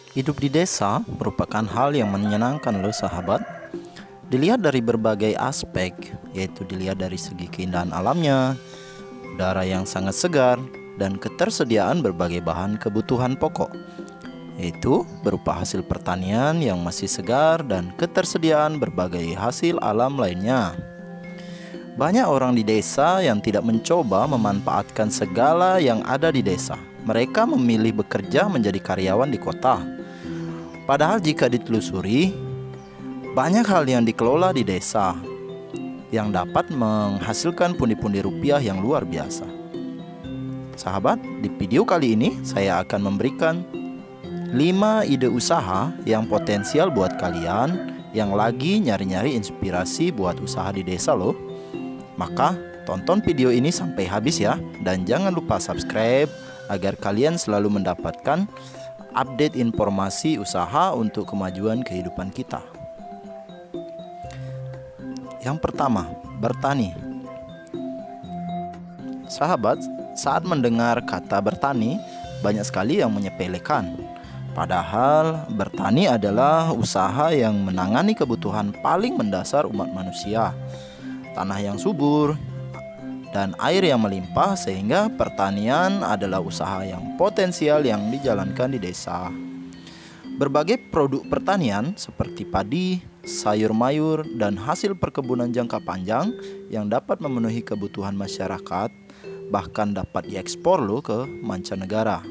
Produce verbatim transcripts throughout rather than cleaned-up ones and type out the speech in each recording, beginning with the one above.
Hidup di desa merupakan hal yang menyenangkan loh sahabat. Dilihat dari berbagai aspek, yaitu dilihat dari segi keindahan alamnya, udara yang sangat segar, dan ketersediaan berbagai bahan kebutuhan pokok, yaitu berupa hasil pertanian yang masih segar dan ketersediaan berbagai hasil alam lainnya. Banyak orang di desa yang tidak mencoba memanfaatkan segala yang ada di desa. Mereka memilih bekerja menjadi karyawan di kota. Padahal jika ditelusuri, banyak hal yang dikelola di desa yang dapat menghasilkan pundi-pundi rupiah yang luar biasa. Sahabat, di video kali ini saya akan memberikan lima ide usaha yang potensial buat kalian yang lagi nyari-nyari inspirasi buat usaha di desa loh. Maka tonton video ini sampai habis ya, dan jangan lupa subscribe agar kalian selalu mendapatkan update informasi usaha untuk kemajuan kehidupan kita. Yang pertama, bertani. Sahabat, saat mendengar kata bertani, banyak sekali yang menyepelekan. Padahal bertani adalah usaha yang menangani kebutuhan paling mendasar umat manusia. Tanah yang subur dan air yang melimpah, sehingga pertanian adalah usaha yang potensial yang dijalankan di desa. Berbagai produk pertanian seperti padi, sayur mayur, dan hasil perkebunan jangka panjang yang dapat memenuhi kebutuhan masyarakat, bahkan dapat diekspor loh ke mancanegara.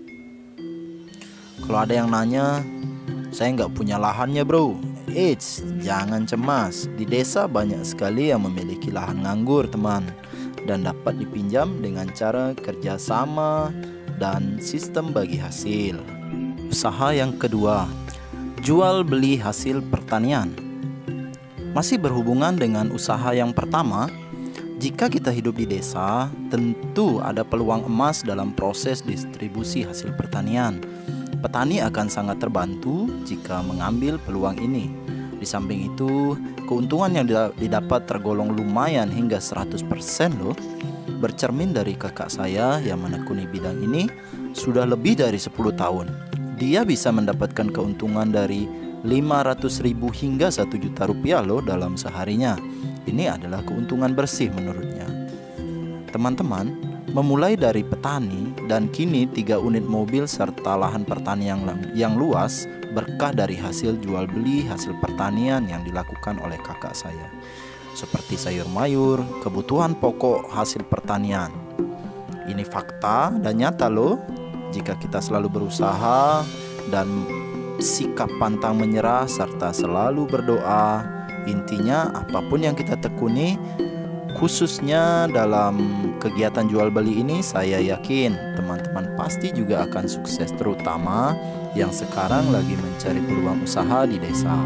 Kalau ada yang nanya, saya nggak punya lahannya bro. Eits, jangan cemas. Di desa banyak sekali yang memiliki lahan nganggur teman, dan dapat dipinjam dengan cara kerjasama dan sistem bagi hasil. Usaha yang kedua, jual beli hasil pertanian. Masih berhubungan dengan usaha yang pertama, jika kita hidup di desa, tentu ada peluang emas dalam proses distribusi hasil pertanian. Petani akan sangat terbantu jika mengambil peluang ini. Di samping itu, keuntungan yang didapat tergolong lumayan hingga seratus persen loh. Bercermin dari kakak saya yang menekuni bidang ini sudah lebih dari sepuluh tahun. Dia bisa mendapatkan keuntungan dari lima ratus ribu hingga satu juta rupiah loh dalam seharinya. Ini adalah keuntungan bersih menurutnya. Teman-teman, memulai dari petani dan kini tiga unit mobil serta lahan pertanian yang, yang luas berkah dari hasil jual beli hasil pertanian yang dilakukan oleh kakak saya. Seperti sayur mayur, kebutuhan pokok hasil pertanian. Ini fakta dan nyata loh. Jika kita selalu berusaha dan sikap pantang menyerah serta selalu berdoa, intinya apapun yang kita tekuni, khususnya dalam kegiatan jual beli ini, saya yakin teman-teman pasti juga akan sukses, terutama yang sekarang lagi mencari peluang usaha di desa.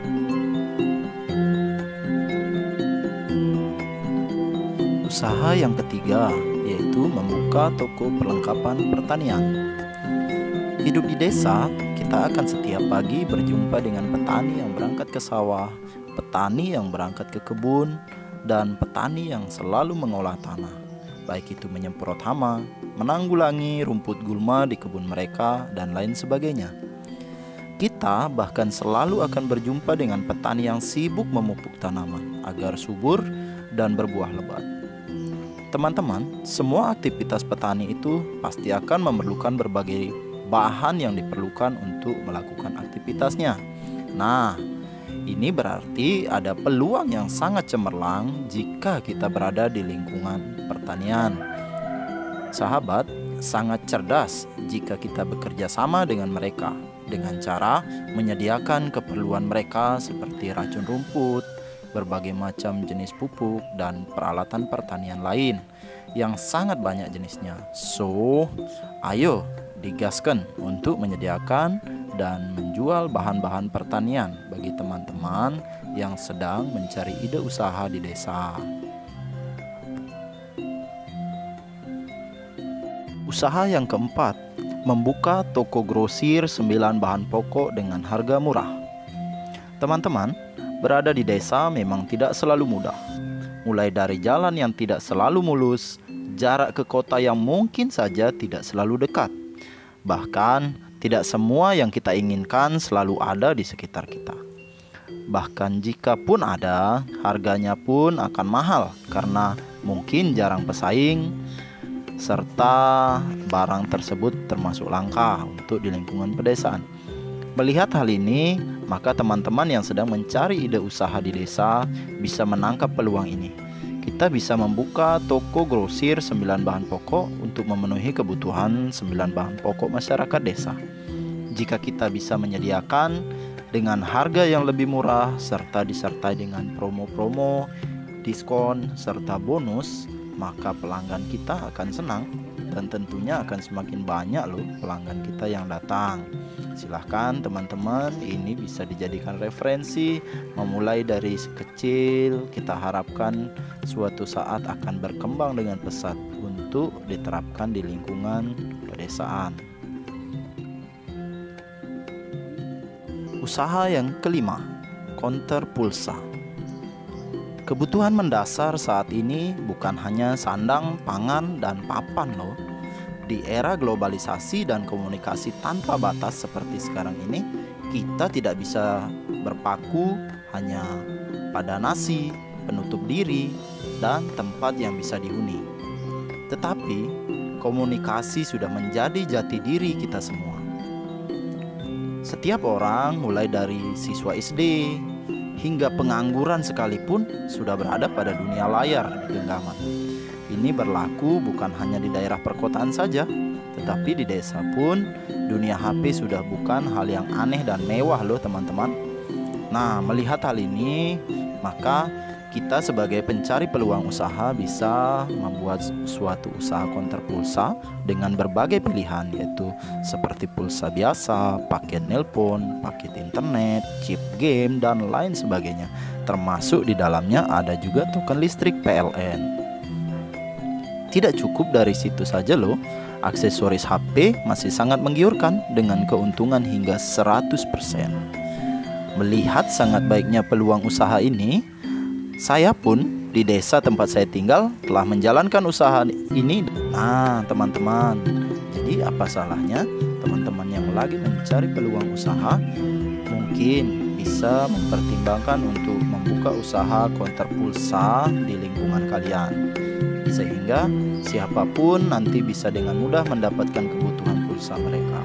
Usaha yang ketiga yaitu membuka toko perlengkapan pertanian. Hidup di desa, kita akan setiap pagi berjumpa dengan petani yang berangkat ke sawah, petani yang berangkat ke kebun, dan petani yang selalu mengolah tanah, baik itu menyemprot hama, menanggulangi rumput gulma di kebun mereka, dan lain sebagainya. Kita bahkan selalu akan berjumpa dengan petani yang sibuk memupuk tanaman agar subur dan berbuah lebat. Teman-teman, semua aktivitas petani itu pasti akan memerlukan berbagai bahan yang diperlukan untuk melakukan aktivitasnya. Nah, ini berarti ada peluang yang sangat cemerlang jika kita berada di lingkungan pertanian. Sahabat, sangat cerdas jika kita bekerja sama dengan mereka dengan cara menyediakan keperluan mereka seperti racun rumput, berbagai macam jenis pupuk, dan peralatan pertanian lain yang sangat banyak jenisnya. So, ayo digaskan untuk menyediakan dan menjual bahan-bahan pertanian bagi teman-teman yang sedang mencari ide usaha di desa. Usaha yang keempat, membuka toko grosir sembilan bahan pokok dengan harga murah. Teman-teman, berada di desa memang tidak selalu mudah. Mulai dari jalan yang tidak selalu mulus, jarak ke kota yang mungkin saja tidak selalu dekat, bahkan tidak semua yang kita inginkan selalu ada di sekitar kita. Bahkan jika pun ada, harganya pun akan mahal karena mungkin jarang pesaing, serta barang tersebut termasuk langka untuk di lingkungan pedesaan. Melihat hal ini, maka teman-teman yang sedang mencari ide usaha di desa bisa menangkap peluang ini. Kita bisa membuka toko grosir sembilan bahan pokok untuk memenuhi kebutuhan sembilan bahan pokok masyarakat desa. Jika kita bisa menyediakan dengan harga yang lebih murah serta disertai dengan promo-promo, diskon, serta bonus, maka pelanggan kita akan senang dan tentunya akan semakin banyak loh pelanggan kita yang datang. Silahkan teman-teman, ini bisa dijadikan referensi. Memulai dari kecil, kita harapkan suatu saat akan berkembang dengan pesat untuk diterapkan di lingkungan pedesaan. Usaha yang kelima, konter pulsa. Kebutuhan mendasar saat ini bukan hanya sandang, pangan, dan papan loh. Di era globalisasi dan komunikasi tanpa batas seperti sekarang ini, kita tidak bisa berpaku hanya pada nasi, penutup diri, dan tempat yang bisa dihuni. Tetapi, komunikasi sudah menjadi jati diri kita semua. Setiap orang, mulai dari siswa S D hingga pengangguran sekalipun, sudah berada pada dunia layar di genggaman. Ini berlaku bukan hanya di daerah perkotaan saja, tetapi di desa pun dunia H P sudah bukan hal yang aneh dan mewah loh teman-teman. Nah, melihat hal ini, maka kita sebagai pencari peluang usaha bisa membuat suatu usaha konter pulsa dengan berbagai pilihan, yaitu seperti pulsa biasa, paket nelpon, paket internet, chip game, dan lain sebagainya. Termasuk di dalamnya ada juga token listrik P L N. Tidak cukup dari situ saja loh, aksesoris H P masih sangat menggiurkan dengan keuntungan hingga seratus persen. Melihat sangat baiknya peluang usaha ini, saya pun di desa tempat saya tinggal telah menjalankan usaha ini. Nah teman-teman, jadi apa salahnya teman-teman yang lagi mencari peluang usaha mungkin bisa mempertimbangkan untuk membuka usaha konter pulsa di lingkungan kalian, sehingga siapapun nanti bisa dengan mudah mendapatkan kebutuhan pulsa mereka.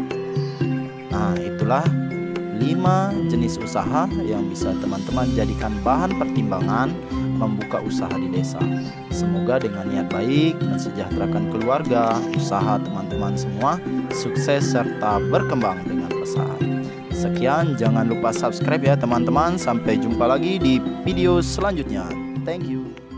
Nah, itulah lima jenis usaha yang bisa teman-teman jadikan bahan pertimbangan membuka usaha di desa. Semoga dengan niat baik mensejahterakan keluarga, usaha teman-teman semua sukses serta berkembang dengan pesat. Sekian, jangan lupa subscribe ya teman-teman. Sampai jumpa lagi di video selanjutnya. Thank you.